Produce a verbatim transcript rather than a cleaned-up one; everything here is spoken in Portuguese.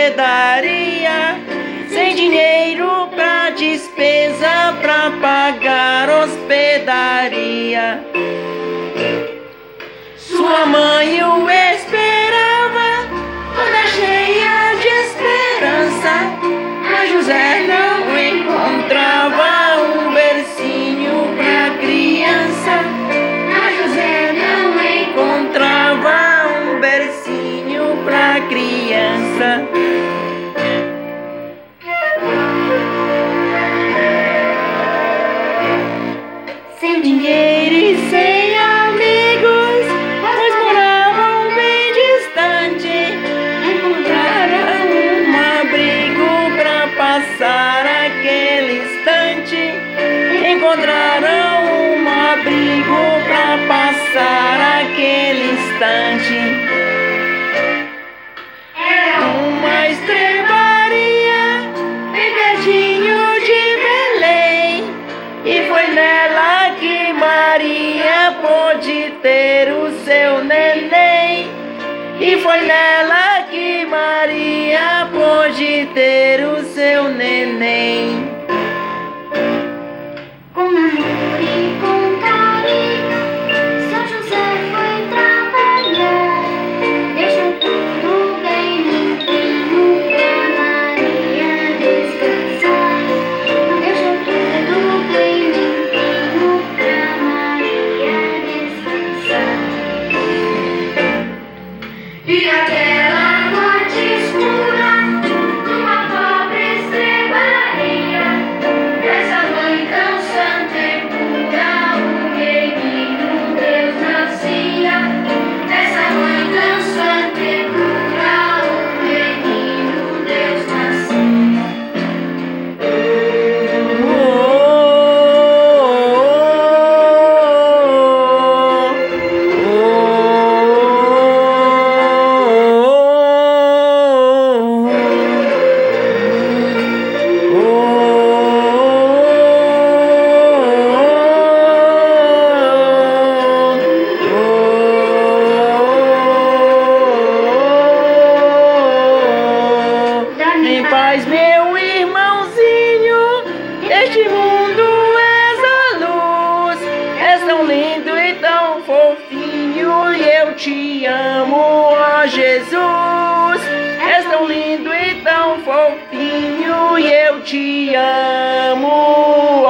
hospedaria, sem dinheiro pra despesa, pra pagar hospedaria. Sua mãe o esperava, toda cheia de esperança, mas José não encontrava um bercinho pra criança. Mas José não encontrava um bercinho pra criança. Sem dinheiro e sem amigos, pois moravam bem distante, encontraram um abrigo pra passar aquele instante. Encontraram um abrigo pra passar aquele instante. Era uma estrebaria bem pertinho de Belém, e foi nela que Maria pôde ter o seu neném. E foi nela que Maria pôde ter o seu neném. Com amor e com carinho, São José foi trabalhar. Deixou tudo bem limpinho pra Maria descansar. Deixou tudo bem limpinho pra Maria descansar. E aquela noite escura, numa pobre estrebaria, essa mãe tão santa e pura, o menino Deus nascia. Essa mãe tão santa e pura, o menino Deus nascia. Em paz, meu irmãozinho, este mundo és a luz. És tão lindo e tão fofinho, e eu te amo, ó Jesus. És tão lindo e tão fofinho, e eu te amo,